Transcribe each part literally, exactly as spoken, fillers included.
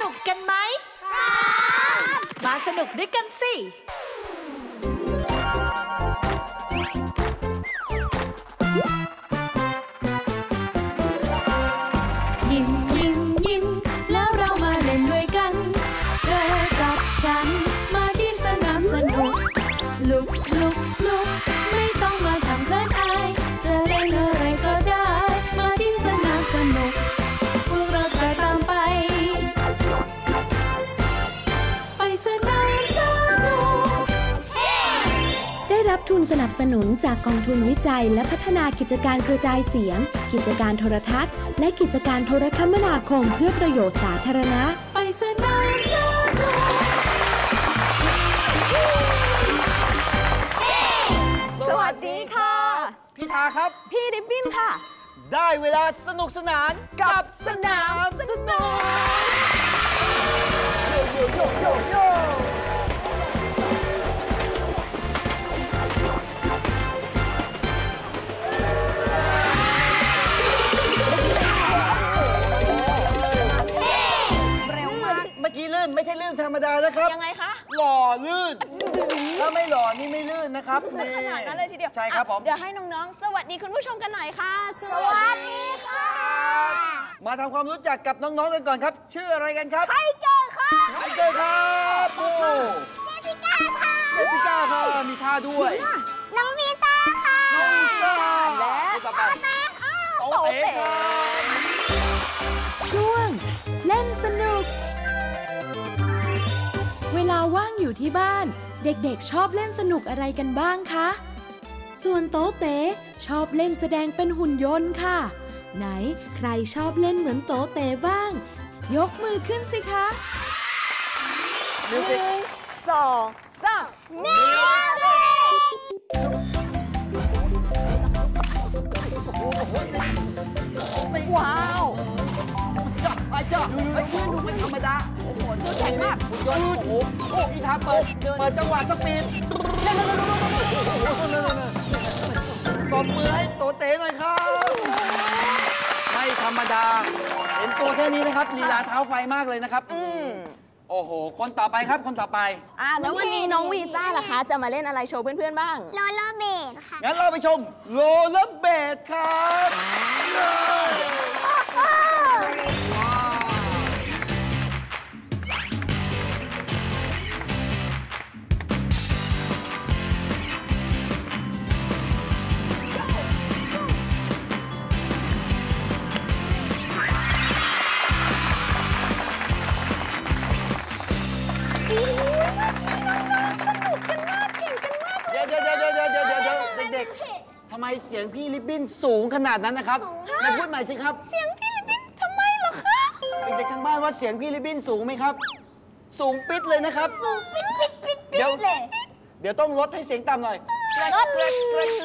นุกกันไหมมาสนุกด้วยกันสิยิ้มยิ้มยิ้มแล้วเรามาเล่นด้วยกันเจอกับฉันมาที่สนามสนุกลุกลุกลุกไม่ต้องมาทำเขินอายจะเล่นอะไรก็ได้มาที่สนามสนุกพวกเราจะตามไปไปสนามสนุกได้รับทุนสนับสนุนจากกองทุนวิจัยและพัฒนากิจการกระจายเสียงกิจการโทรทัศน์และกิจการโทรคมนาคมเพื่อประโยชน์สาธารณะไปสนามสนุกสวัสดีค่ะพี่ทาครับพี่ริบบิ้นค่ะได้เวลาสนุกสนานกับสนามสนุกโยโยโยโยโยเมื่อกี้ลื่นไม่ใช่ลื่นธรรมดานะครับยังไงคะหล่อลื่นถ้าไม่หล่อนี่ไม่ลื่นนะครับนี่ขนาดนั้นเลยทีเดียวใช่ครับผมเดี๋ยวให้น้องๆสวัสดีคุณผู้ชมกันหน่อยค่ะสวัสดีค่ะมาทำความรู้จักกับน้องๆกันก่อนครับชื่ออะไรกันครับไทเกอร์ครับไทเกอร์ครับโอ้เจสสิก้าค่ะเจสสิก้าค่ะมีท่าด้วยน้องวีซ่าค่ะน้องวีซ่าและโตเต้โตเต้ช่วงเล่นสนุกเวลาว่างอยู่ที่บ้านเด็กๆชอบเล่นสนุกอะไรกันบ้างคะส่วนโตเต้ชอบเล่นแสดงเป็นหุ่นยนต์ค่ะไหนใครชอบเล่นเหมือนโตเต้บ้างยกมือขึ้นสิคะหนึ่งสองสามมิวสิกว้าวจ้าไปจ้าไอ้เพื่อนดูไม่ธรรมดาโอ้โหตัวใหญ่มากหุ่นยนต์โอ้โหโอ้อีทาเปิดเปิดจังหวะสปีดตบมือให้โตเต้หน่อยครับไม่ธรรมดาเห็นตัวแค่นี้นะครับลีลาเท้าไฟมากเลยนะครับโอ้โหคนต่อไปครับคนต่อไปอ่าแล้ววันนี้น้องวีซ่าล่ะคะจะมาเล่นอะไรโชว์เพื่อนๆบ้างโรลเลอร์เบดค่ะงั้นเราไปชมโรลเลอร์เบดครับทำไมเสียงพี่ลิบบิ้นสูงขนาดนั้นนะครับมาพูดใหม่สิครับเสียงพี่ลิบบิ้นทำไมเหรอคะเด็กๆทางบ้านว่าเสียงพี่ลิบบิ้นสูงไหมครับสูงปิดเลยนะครับสูงปิดปิดปิดปิดเลยเดี๋ยวต้องลดให้เสียงต่ำหน่อยลดเลย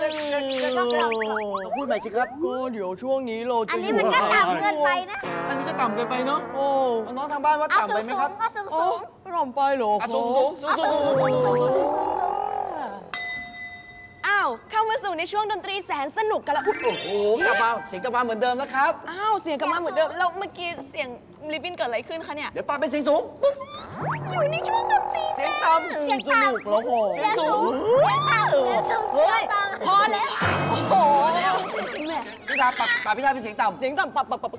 พูดใหม่สิครับก็เดี๋ยวช่วงนี้เราจะอยู่อันนี้มันก็ต่ำเกินไปนะอันนี้ก็ต่ำเกินไปเนาะโอ้น้องทางบ้านว่าต่ำไปไหมครับสูงสูงต่ำไปหรอสูงสูงสูงสูงอ้าวเข้ามาสู่ในช่วงดนตรีแสนสนุกกันแล้วโอ้โหกลับมาเสียงกลับมาเหมือนเดิมแล้วครับอ้าวเสียงกลับมาเหมือนเดิมแล้วเมื่อกี้เสียงลิบบิ้นเกิดอะไรขึ้นคะเนี่ยเดี๋ยวปาเป็นเสียงสูงอยู่ในช่วงดนตรีเสียงต่ำเสียงสนุกแล้วโหเสียงสูงเสียงต่ำเสียงสูงเฮ้ยพอแล้วโอ้โหแล้วพี่ดาปาปาพี่ดาเป็นเสียงต่ำเสียงต่ำปับปับปับ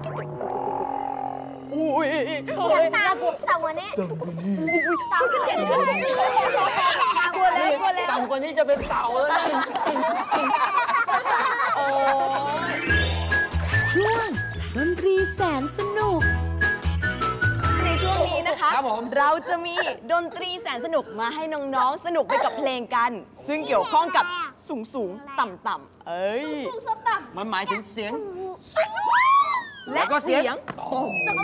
อุ้ยเสียงต่ำต่ำกว่านี้ต่ำกว่านี้ต่ำกว่านี้กลัวแล้วกลัวแล้วต่ำกว่านี้จะเป็นเต่าแล้วนะช่วงดนตรีแสนสนุกในช่วงนี้นะคะเราจะมีดนตรีแสนสนุกมาให้น้องๆสนุกไปกับเพลงกันซึ่งเกี่ยวข้องกับสูงสูงต่ำต่ำเอ้ยมันหมายถึงเสียงแล้วก็เสียงโอ้โห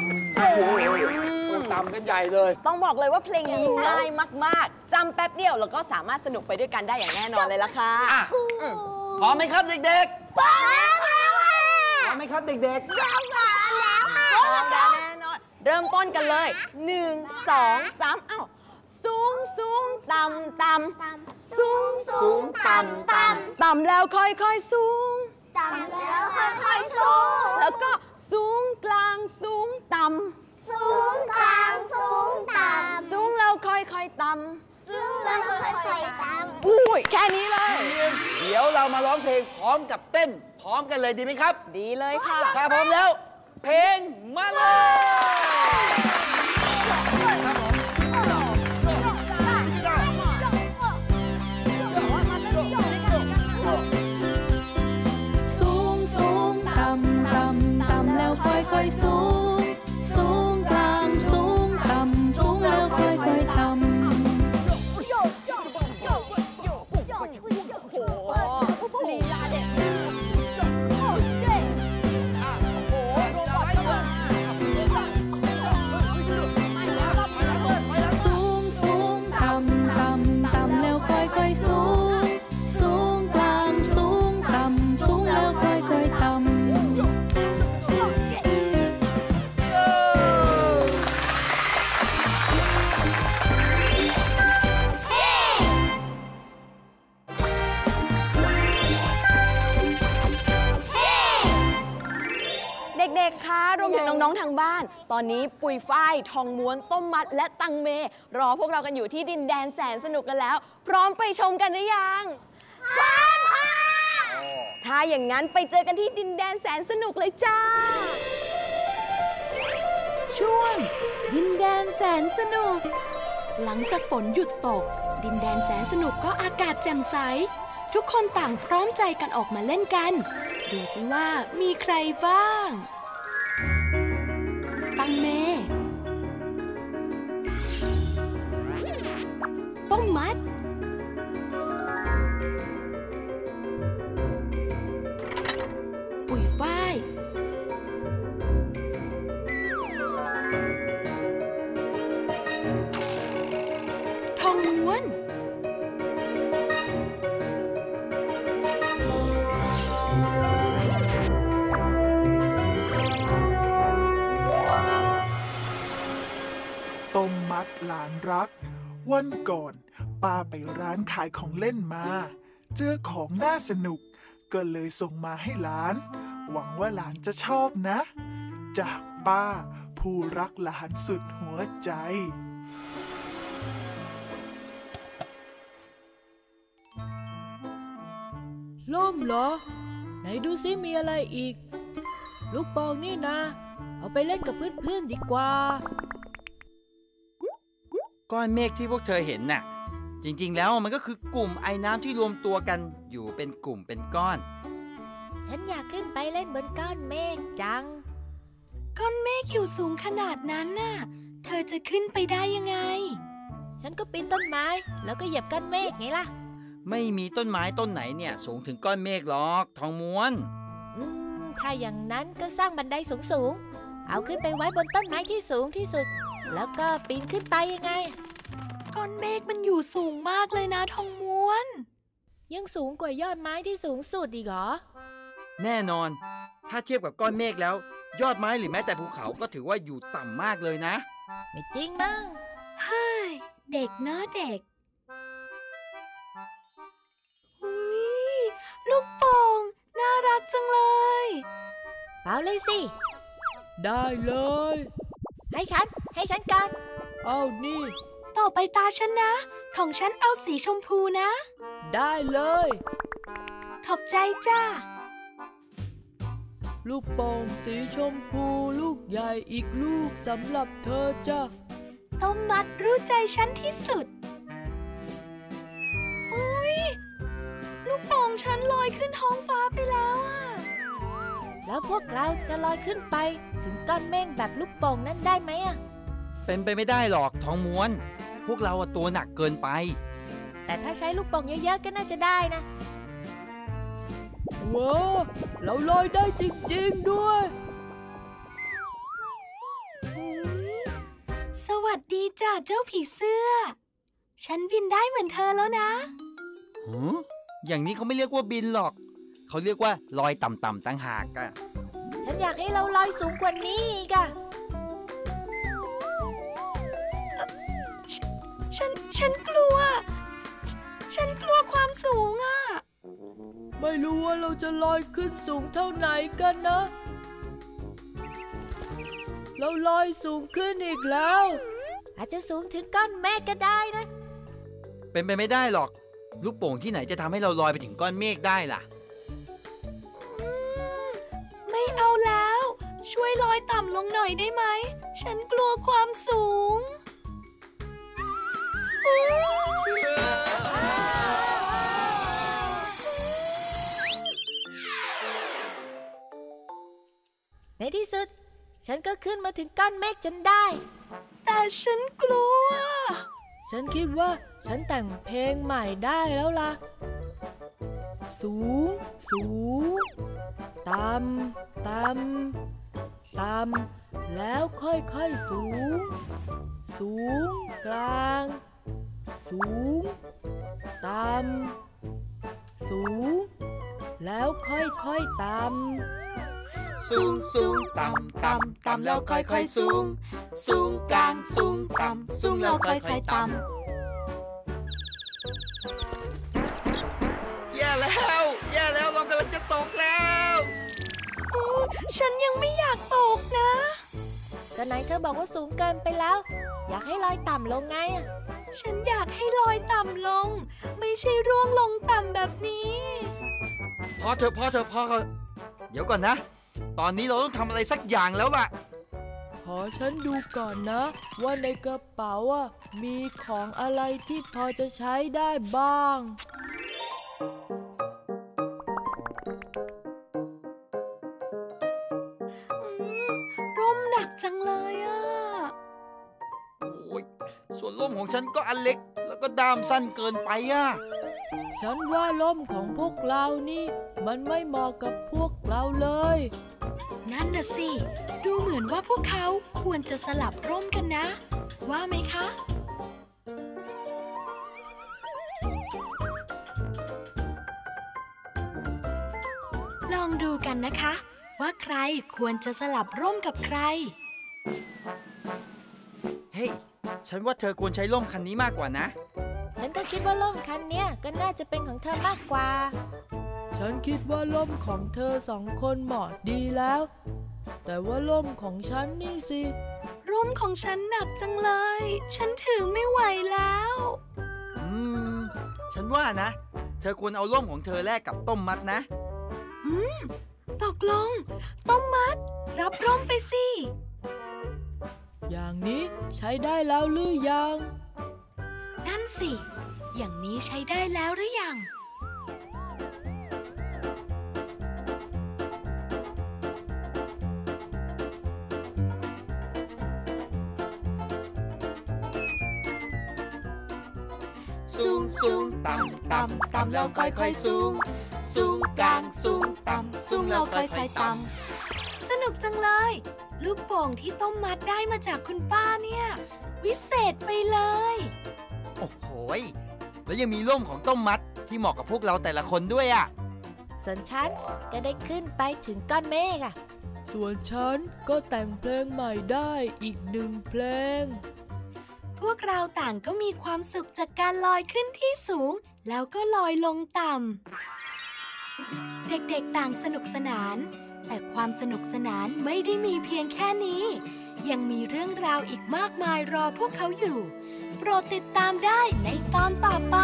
ต่ำกันใหญ่เลยต้องบอกเลยว่าเพลงนี้ง่ายมากๆจำแป๊บเดียวแล้วก็สามารถสนุกไปด้วยกันได้อย่างแน่นอนเลยล่ะค่ะพร้อมไหมครับเด็กๆพร้อมแล้วค่ะพร้อมไหมครับเด็กๆพร้อมแล้วค่ะพร้อมแล้วแน่นอนเริ่มต้นกันเลยหนึ่งสองสามอ้าวสูงสูงต่ำต่ำสูงสูงต่ำต่ำต่ำแล้วค่อยๆสูงต่ำแล้วค่อยๆสูงแล้วก็สูงกลางสูงต่ำสูงกลาอยๆต่ำซึ่งเราค่อยๆต่ำอุ้ยแค่นี้เลยเดี๋ยวเรามาร้องเพลงพร้อมกับเต้นพร้อมกันเลยดีไหมครับดีเลยค่ะถ้าพร้อมแล้วเพลงมาเลยสูงสูงต่ำต่ำต่ำแล้วค่อยๆสูงสูงกลางสูงต่ำสูงแล้วค่อยๆต่ำเด็กๆคะรวมถึงน้องๆทางบ้านตอนนี้ปุยฝ้ายทองม้วนต้มมัดและตังเมรอพวกเรากันอยู่ที่ดินแดนแสนสนุกกันแล้วพร้อมไปชมกันหรือยังพร้อมค่ะถ้าอย่างนั้นไปเจอกันที่ดินแดนแสนสนุกเลยจ้าช่วงดินแดนแสนสนุกหลังจากฝนหยุดตกดินแดนแสนสนุกก็อากาศแจ่มใสทุกคนต่างพร้อมใจกันออกมาเล่นกันดูสิว่ามีใครบ้างตังเมต้มมัดปุ๋ยฝ้ายทองม้วนต้มมัดหลานรักวันก่อนป้าไปร้านขายของเล่นมาเจอของน่าสนุกก็เลยส่งมาให้หลานหวังว่าหลานจะชอบนะจากป้าผู้รักหลานสุดหัวใจล่มเหรอไหนดูซิมีอะไรอีกลูกโป่งนี่นะเอาไปเล่นกับเพื่อนๆดีกว่าก้อนเมฆที่พวกเธอเห็นน่ะจริงๆแล้วมันก็คือกลุ่มไอน้ำที่รวมตัวกันอยู่เป็นกลุ่มเป็นก้อนฉันอยากขึ้นไปเล่นบนก้อนเมฆจังก้อนเมฆอยู่สูงขนาดนั้นน่ะเธอจะขึ้นไปได้ยังไงฉันก็ปีนต้นไม้แล้วก็เหยียบก้อนเมฆไงล่ะไม่มีต้นไม้ต้นไหนเนี่ยสูงถึงก้อนเมฆหรอกทองม้วนอืมถ้าอย่างนั้นก็สร้างบันไดสูงๆเอาขึ้นไปไว้บนต้นไม้ที่สูงที่สุดแล้วก็ปีนขึ้นไปยังไงก้อนเมฆมันอยู่สูงมากเลยนะทองม้วนยังสูงกว่ายอดไม้ที่สูงสุดอีกเหรอแน่นอนถ้าเทียบกับก้อนเมฆแล้วยอดไม้หรือแม้แต่ภูเขาก็ถือว่าอยู่ต่ำมากเลยนะไม่จริงมั้งเฮ้ยเด็กเนาะเด็กลูกโป่งน่ารักจังเลยเป่าเลยสิได้เลยให้ฉันให้ฉันกันเอานี่ต่อไปตาฉันนะของฉันเอาสีชมพูนะได้เลยขอบใจจ้าลูกโป่งสีชมพูลูกใหญ่อีกลูกสำหรับเธอจ้ะต้มมัดรู้ใจฉันที่สุดอุ๊ยลูกโป่งฉันลอยขึ้นท้องฟ้าไปแล้วอะแล้วพวกเราจะลอยขึ้นไปถึงก้อนเมฆแบบลูกโป่งนั้นได้ไหมอะเป็นไปไม่ได้หรอกทองม้วนพวกเราตัวหนักเกินไปแต่ถ้าใช้ลูกโป่งเยอะๆก็น่าจะได้นะว้าวเราลอยได้จริงๆด้วยสวัสดีจ้าเจ้าผีเสื้อฉันบินได้เหมือนเธอแล้วนะหืออย่างนี้เขาไม่เรียกว่าบินหรอกเขาเรียกว่าลอยต่ำๆตั้งหากอะฉันอยากให้เราลอยสูงกว่านี้อีกอะฉันฉันกลัวฉันกลัวความสูงอะไม่รู้ว่าเราจะลอยขึ้นสูงเท่าไหนกันนะเราลอยสูงขึ้นอีกแล้วอาจจะสูงถึงก้อนเมฆก็ได้นะเป็นไปไม่ได้หรอกลูกโป่งที่ไหนจะทำให้เราลอยไปถึงก้อนเมฆได้ล่ะไม่เอาแล้วช่วยลอยต่ำลงหน่อยได้ไหมฉันกลัวความสูงในที่สุดฉันก็ขึ้นมาถึงก้อนเมฆจนได้แต่ฉันกลัวฉันคิดว่าฉันแต่งเพลงใหม่ได้แล้วล่ะสูงสูงต่ำต่ำต่ำแล้วค่อยๆสูงสูงกลางสูงต่ำสูงแล้วค่อยๆต่ำสูงสูงต่ำต่ำต่ำแล้วค่อยๆสูงสูงกลางสูงต่ำสูงแล้วค่อยๆต่ำแย่แล้วแย่แล้วเรากำลังจะตกแล้วฉันยังไม่อยากตกนะก็ไหนเธอบอกว่าสูงเกินไปแล้วอยากให้ลอยต่ำลงไงฉันอยากให้ลอยต่ำลงไม่ใช่ร่วงลงต่ำแบบนี้พอเถอะพอเถอะพอเถอะเดี๋ยวก่อนนะตอนนี้เราต้องทำอะไรสักอย่างแล้วล่ะขอฉันดูก่อนนะว่าในกระเป๋าอ่ะมีของอะไรที่พอจะใช้ได้บ้างร่มหนักจังเลยอ่ะโอ้ยส่วนร่มของฉันก็อันเล็กแล้วก็ด้ามสั้นเกินไปอ่ะฉันว่าร่มของพวกเรานี่มันไม่เหมาะกับพวกเราเลยนั่นน่ะสิดูเหมือนว่าพวกเขาควรจะสลับร่มกันนะว่าไหมคะลองดูกันนะคะว่าใครควรจะสลับร่มกับใครเฮ้ย hey, ฉันว่าเธอควรใช้ร่มคันนี้มากกว่านะฉันก็คิดว่าร่มคันนี้ก็น่าจะเป็นของเธอมากกว่าฉันคิดว่าร่มของเธอสองคนเหมาะดีแล้วแต่ว่าร่มของฉันนี่สิร่มของฉันหนักจังเลยฉันถือไม่ไหวแล้วอืมฉันว่านะเธอควรเอาร่มของเธอแลกกับต้มมัดนะอืมตกลงต้มมัดรับร่มไปสิอย่างนี้ใช้ได้แล้วหรือยังนั่นสิอย่างนี้ใช้ได้แล้วหรือยังสูงสูงต่ำต่ำต่ำแล้วค่อยๆสูงสูงกลางสูงต่ำสูงแล้วค่อยๆต่ำสนุกจังเลยลูกโป่งที่ต้มมัดได้มาจากคุณป้าเนี่ยวิเศษไปเลยโอ้โหแล้วยังมีร่มของต้มมัดที่เหมาะกับพวกเราแต่ละคนด้วยอ่ะส่วนฉันก็ได้ขึ้นไปถึงก้อนเมฆอ่ะส่วนฉันก็แต่งเพลงใหม่ได้อีกหนึ่งเพลงพวกเราต่างก็มีความสุขจากการลอยขึ้นที่สูงแล้วก็ลอยลงต่ำเด็กๆต่างสนุกสนานแต่ความสนุกสนานไม่ได้มีเพียงแค่นี้ยังมีเรื่องราวอีกมากมายรอพวกเขาอยู่โปรดติดตามได้ในตอนต่อไป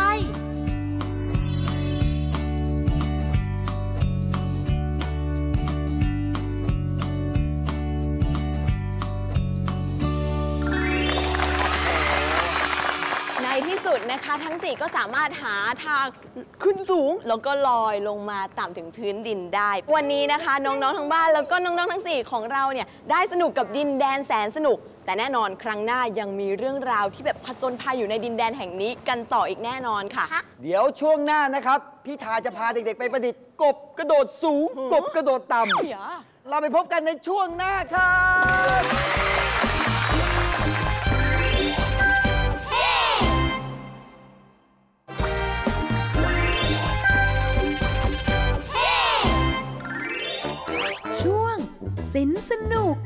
ในที่สุดนะคะทั้งสี่ก็สามารถหาทางขึ้นสูงแล้วก็ลอยลงมาต่ำถึงพื้นดินได้วันนี้นะคะน้องๆทั้งบ้านแล้วก็น้องๆทั้งสี่ของเราเนี่ยได้สนุกกับดินแดนแสนสนุกแต่แน่นอนครั้งหน้ายังมีเรื่องราวที่แบบผจญภัยอยู่ในดินแดนแห่งนี้กันต่ออีกแน่นอนค่ะเดี๋ยวช่วงหน้านะครับพี่ทาจะพาเด็กๆไปประดิษฐ์กบกระโดดสูงกบกระโดดต่ำเราไปพบกันในช่วงหน้าครับช่วงสินสนุก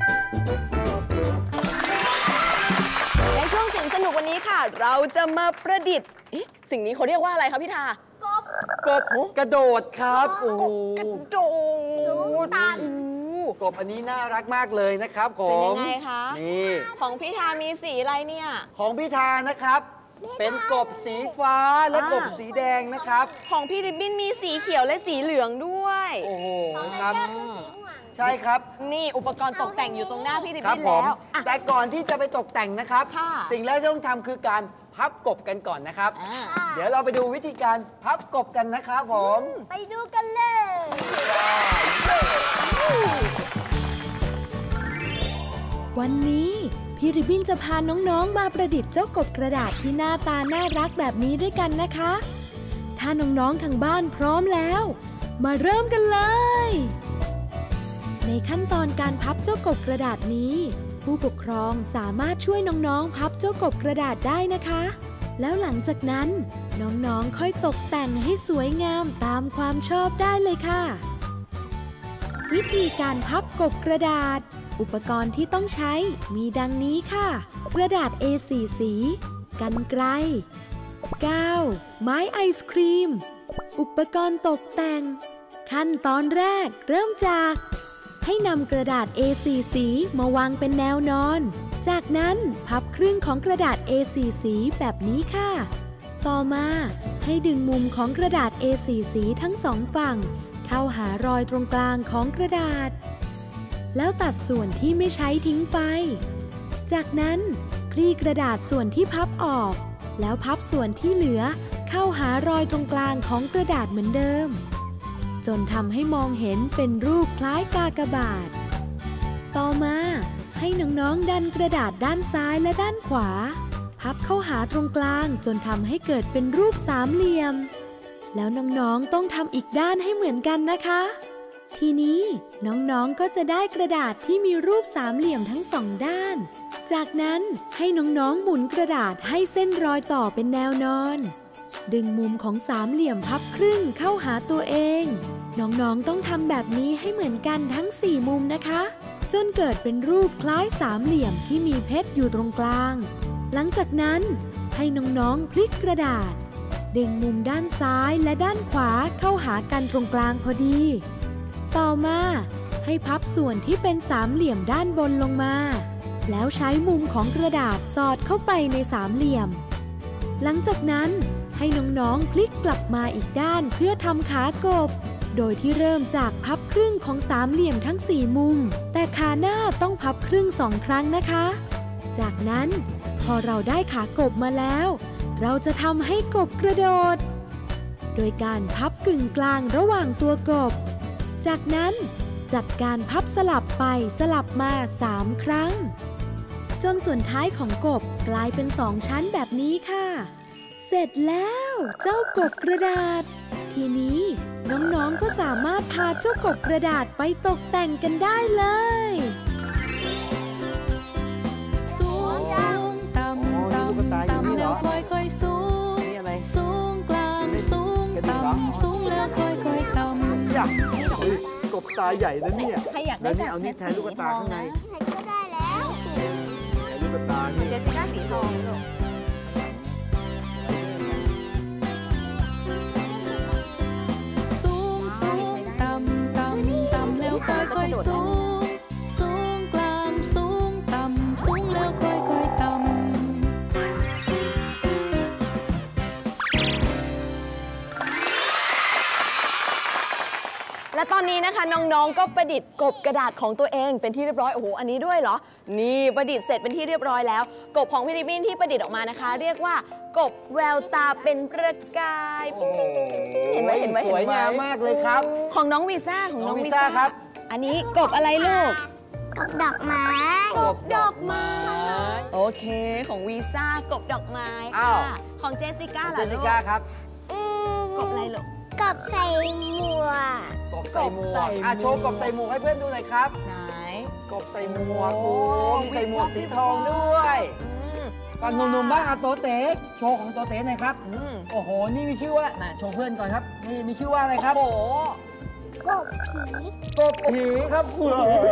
ในช่วงสินสนุกวันนี้ค่ะเราจะมาประดิษฐ์เอ๊ะสิ่งนี้เขาเรียกว่าอะไรคะพี่ทากบกบกระโดดครับโอ้กระโดดสูงต่กบอันนี้น่ารักมากเลยนะครับผมเป็นยังไงคะนี่ของพี่ทามีสีอะไรเนี่ยของพี่ทานะครับ เป็นกบสีฟ้าและกบสีแดงนะครับของพี่ริบบิ้นมีสีเขียวและสีเหลืองด้วยโอ้โหครับ ใช่ครับนี่อุปกรณ์ตกแต่งอยู่ตรงหน้าพี่ริบครับบิ้นผมแล้วอ่ะแต่ก่อนที่จะไปตกแต่งนะครับค่ะสิ่งแรกที่ต้องทำคือการพับกบกันก่อนนะครับอ่าเดี๋ยวเราไปดูวิธีการพับกบกันนะครับผมไปดูกันเลยวันนี้พี่ริบบิ้นจะพาน้องๆมาประดิษฐ์เจ้ากบกระดาษที่หน้าตาน่ารักแบบนี้ด้วยกันนะคะ ถ้าน้องๆทางบ้านพร้อมแล้ว มาเริ่มกันเลย ในขั้นตอนการพับเจ้ากบกระดาษนี้ ผู้ปกครองสามารถช่วยน้องๆพับเจ้ากบกระดาษได้นะคะ แล้วหลังจากนั้นน้องๆค่อยตกแต่งให้สวยงามตามความชอบได้เลยค่ะ วิธีการพับกบกระดาษ อุปกรณ์ที่ต้องใช้มีดังนี้ค่ะ กระดาษ เอ โฟร์ สี กรรไกรกาวไม้ไอศครีม อุปกรณ์ตกแต่ง ขั้นตอนแรกเริ่มจาก ให้นำกระดาษ เอ โฟร์ สีมาวางเป็นแนวนอน จากนั้นพับครึ่งของกระดาษ เอ โฟร์ สีแบบนี้ค่ะ ต่อมาให้ดึงมุมของกระดาษ เอ โฟร์ สีทั้งสองฝั่งเข้าหารอยตรงกลางของกระดาษ แล้วตัดส่วนที่ไม่ใช้ทิ้งไป จากนั้นคลี่กระดาษส่วนที่พับออก แล้วพับส่วนที่เหลือเข้าหารอยตรงกลางของกระดาษเหมือนเดิม จนทำให้มองเห็นเป็นรูปคล้ายกากบาท ต่อมาให้น้องๆดันกระดาษด้านซ้ายและด้านขวา พับเข้าหาตรงกลางจนทำให้เกิดเป็นรูปสามเหลี่ยม แล้วน้องๆต้องทำอีกด้านให้เหมือนกันนะคะ ทีนี้น้องๆก็จะได้กระดาษที่มีรูปสามเหลี่ยมทั้งสองด้าน จากนั้นให้น้องๆหมุนกระดาษให้เส้นรอยต่อเป็นแนวนอน ดึงมุมของสามเหลี่ยมพับครึ่งเข้าหาตัวเอง น้องๆต้องทำแบบนี้ให้เหมือนกันทั้งสี่มุมนะคะ จนเกิดเป็นรูปคล้ายสามเหลี่ยมที่มีเพชรอยู่ตรงกลาง หลังจากนั้นให้น้องๆพลิกกระดาษ ดึงมุมด้านซ้ายและด้านขวาเข้าหากันตรงกลางพอดี ต่อมาให้พับส่วนที่เป็นสามเหลี่ยมด้านบนลงมา แล้วใช้มุมของกระดาษสอดเข้าไปในสามเหลี่ยม หลังจากนั้นให้น้องๆพลิกกลับมาอีกด้านเพื่อทำขากบ โดยที่เริ่มจากพับครึ่งของสามเหลี่ยมทั้งสี่มุม แต่ขาหน้าต้องพับครึ่งสองครั้งนะคะ จากนั้นพอเราได้ขากบมาแล้ว เราจะทำให้กบกระโดด โดยการพับกึ่งกลางระหว่างตัวกบ จากนั้นจัดการพับสลับไปสลับมาสามครั้ง จนส่วนท้ายของกบกลายเป็นสองชั้นแบบนี้ค่ะ เสร็จแล้วเจ้ากบกระดาษ ทีนี้น้องๆก็สามารถพาเจ้ากบกระดาษไปตกแต่งกันได้เลยสูงสูงต่ำต่ำต่ำแล้วค่อยๆสูงสูงกลางสูงต่ำสูงแล้วค่อยๆต่ำอยากกบตาใหญ่นะเนี่ยใครอยากได้แล้วนี่เอานี่แทนลูกตาข้างในก็ได้แล้วแทนลูกตานี่เจสสิก้าสีทองลูกสูงสูงต่ำต่ำต่ำแล้วค่อยๆสูงสูงกลางสูงต่ำสูงแล้วค่อยๆต่ำและตอนนี้นะคะน้องๆก็ประดิษฐ์กบกระดาษของตัวเองเป็นที่เรียบร้อยโอ้โหอันนี้ด้วยเหรอนี่ประดิษฐ์เสร็จเป็นที่เรียบร้อยแล้วกบของพี่ริบบิ้นที่ประดิษฐ์ออกมานะคะ เรียกว่ากบแววตาเป็นประกายเห็นไหมเห็นไหมสวยงามมากเลยครับของน้องวีซ่าของน้องน้องวีวีซ่าซ่าครับอันนี้กบอะไรลูกกบดอกไม้กบดอกไม้โอเคของวีซ่ากบดอกไม้อ้าค่ะวของเจสสิก้าเจล่ะสสิลูกก้าครับอืมกบอะไรลูกกบใส่หมวกกบใส่หมวกบใส่กหมวกอ่ะโชว์กบใส่หมวกให้เพื่อนดูหน่อยครับไหนกบใส่หมวกโอ้มีใส่หมวกสีทองด้วยอืมฝั่งหนุ่มๆบ้างอะโตเต๋โชว์ของโตเต๋หน่อยครับอืมโอ้โห นี่มีชื่อว่าน่ะโชว์เพื่อนก่อนครับ นี่มีชื่อว่าอะไรครับโอ้โหกบผีกบผีครับ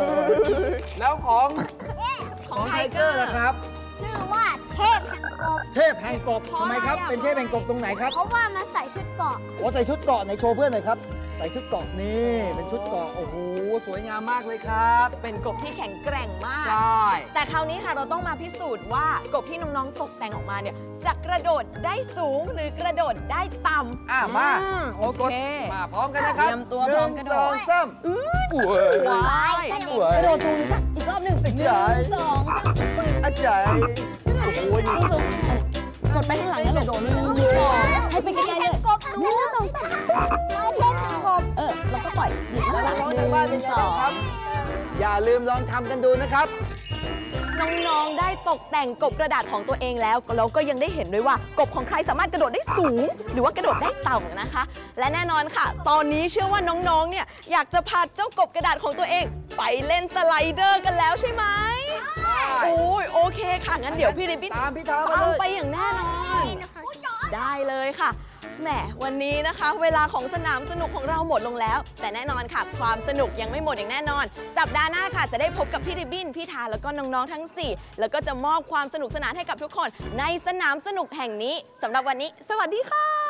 แล้วของขขออง งไทไทเกเกออร์ร์นะครับชื่อว่าเทพแห่งกบเทพแห่งกบทำไมครับเป็นเทพแห่งกบตรงไหนครับเพราะว่ามันใส่ชุดเกราะโอ้ใส่ชุดเกราะไหนโชว์เพื่อนหน่อยครับใส่ชุดเกราะนี่เป็นชุดเกราะโอ้โหสวยงามมากเลยครับเป็นกบที่แข็งแกร่งมากใช่แต่คราวนี้ค่ะเราต้องมาพิสูจน์ว่ากบที่น้องๆตกแต่งออกมาเนี่ยจะกระโดดได้สูงหรือกระโดดได้ต่ำอ่ะมาอืมโอ้กดโอเคมาพร้อมกันนะครับเตรียมตัวพร้อมกระโดดหนึ่งสองสามอุ้ยว้ายกระโดดสูงค่ะอีกรอบหนึ่งหนึ่งสองสามอาจารย์โอ้โหสูงๆกดไปข้างหลังนะลูกหนึ่งสองให้ไปใกล้ๆเลยกบหนึ่งสองสามเทพแห่งกบเออแล้วก็ปล่อยหยิบข้างหลังน้องหๆนึ่ทางงบ้านเป็นไงสบ้าอง งครับ อย่าลืมลองทำกันดูนะครับน้องๆ ได้ตกแต่งกบกระดาษของตัวเองแล้วแล้วก็ยังได้เห็นด้วยว่ากบของใครสามารถกระโดดได้สูง หรือว่ากระโดดได้ต่ำนะคะ และแน่นอนค่ะ ตอนนี้เชื่อว่าน้องๆ เนี่ยอยากจะพาเจ้ากบกระดาษของตัวเอง ไปเล่นสไลเดอร์กันแล้วใช่ไหมโอ้ยโอเคค่ะงั้นเดี๋ยวพี่ริบบิ้นตามพี่ทามาตามเลยไปอย่างแน่นอนนี่นะคะได้เลยค่ะแหมวันนี้นะคะ เวลาของสนามสนุกของเราหมดลงแล้ว แต่แน่นอนค่ะ ความสนุกยังไม่หมดอย่างแน่นอน สัปดาห์หน้าค่ะจะได้พบกับพี่ริบบิ้นพี่ทาแล้วก็น้องๆทั้งสี่แล้วก็จะมอบความสนุกสนานให้กับทุกคนในสนามสนุกแห่งนี้สำหรับวันนี้ สวัสดีค่ะ